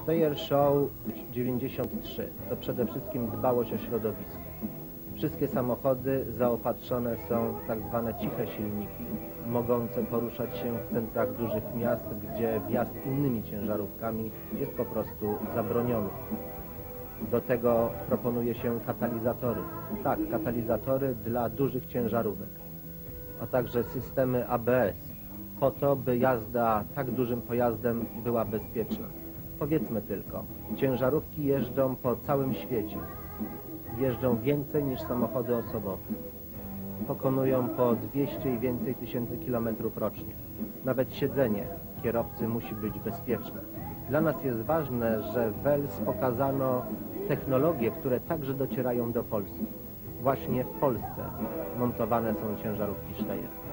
Steyr Show 93 to przede wszystkim dbałość o środowisko. Wszystkie samochody zaopatrzone są w tak zwane ciche silniki, mogące poruszać się w centrach dużych miast, gdzie wjazd innymi ciężarówkami jest po prostu zabroniony. Do tego proponuje się katalizatory. Tak, katalizatory dla dużych ciężarówek, a także systemy ABS, po to, by jazda tak dużym pojazdem była bezpieczna. Powiedzmy tylko, ciężarówki jeżdżą po całym świecie. Jeżdżą więcej niż samochody osobowe. Pokonują po 200 i więcej tysięcy kilometrów rocznie. Nawet siedzenie kierowcy musi być bezpieczne. Dla nas jest ważne, że w Wels pokazano technologie, które także docierają do Polski. Właśnie w Polsce montowane są ciężarówki Steyr.